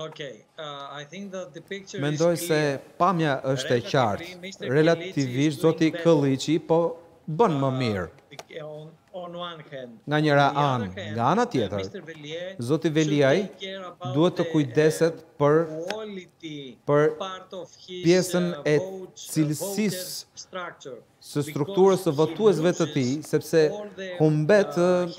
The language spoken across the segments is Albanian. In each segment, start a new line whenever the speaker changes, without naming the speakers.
Mendoj se pamja është e qartë. Relativisht, zoti Këlliqi po bën më mirë. Nga njëra anë, nga ana tjetër, zoti Veliaj duhet të kujdeset për pjesën e cilësisë së strukturës së votuesve të tij, sepse humbet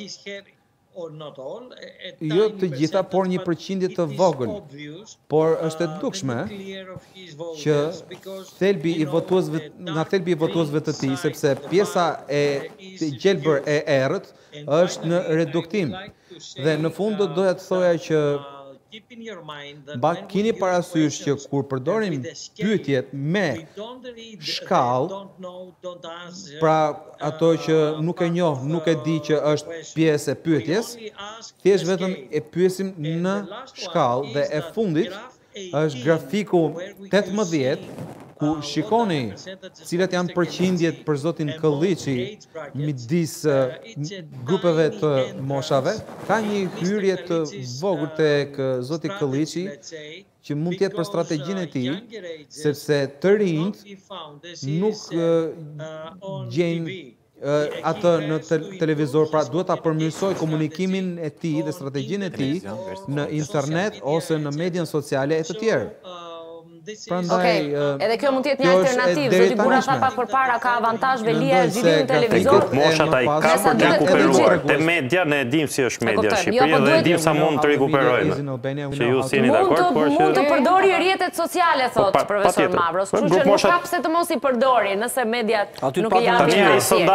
jo të gjitha, por një përqindje të vogël. Por është e dukshme që nga thelbi i votuesve të tij, sepse pjesa e gjelbër e errët është në reduktim. Dhe në fund do doja të thoja që keni parasysh që kur përdorim pyetjet me shkallë, pra ato që nuk e njoh, nuk e di që është pjesë e pyetjes, thjesht vetëm e pyesim në shkallë dhe e fundit është grafiku 18 ku shikoni cilat janë përqindjet për zotin Këlliqi midis grupeve të moshave, ka një hyrje të vogël tek zoti Këlliqi që mund të jetë për strategjinë e tij, sepse të rinjt nuk gjejnë atë në televizor, pra duhet ta përmirësoj komunikimin e tij dhe strategjinë e tij në internet ose në median sociale e të tjerë.
Okej, edhe kjo mund të jetë një alternativë. Zoti Bura tha pak përpara ka avantazh Velia e zgjidhni në televizor.
Moshat ai ka për të rekuperuar. Te media ne e dim si është media Shqipëria dhe e dim sa mund të rekuperojnë. Që ju jeni dakord, por që
mund të përdori rrjetet sociale, thot profesor Mavros. Kështu që nuk ka pse të mos i përdori nëse mediat nuk i japin.